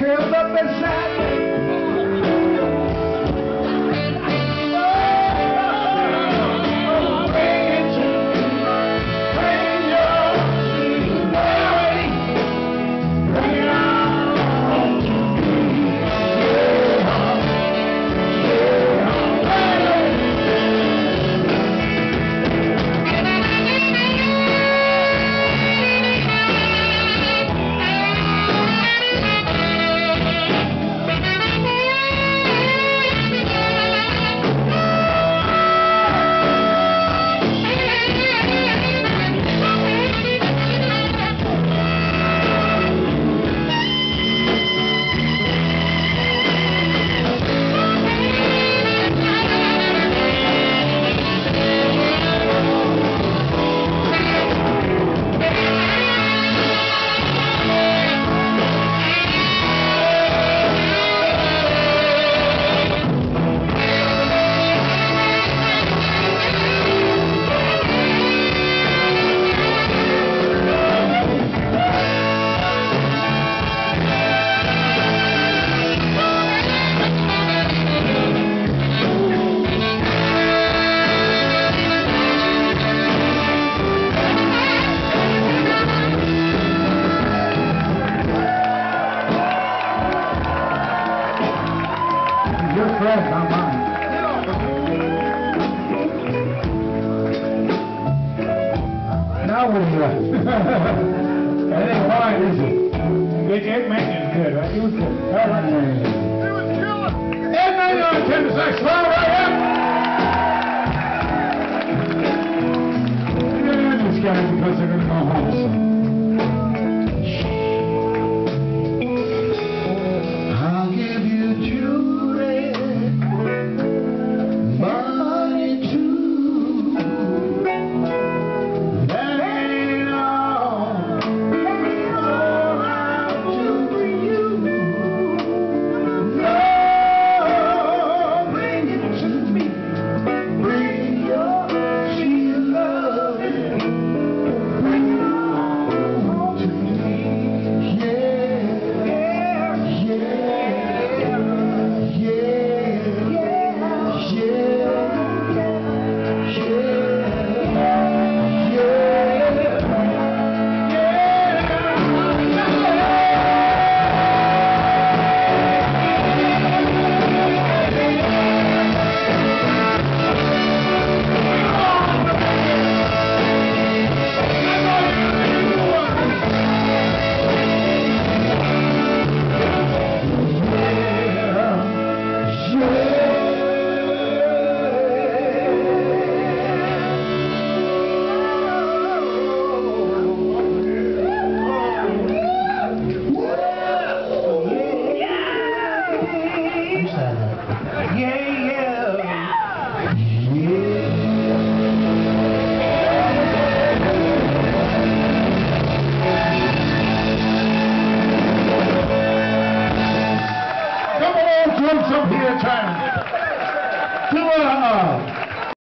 build up inside me. Your friend, not mine. Now what is that? That ain't mine, is it? Eddie Manion's good, right? He was good. I like Manion. He was killer! Eddie Manion on tennis, I smile right up! You're going to end this guy because they're going to go home soon.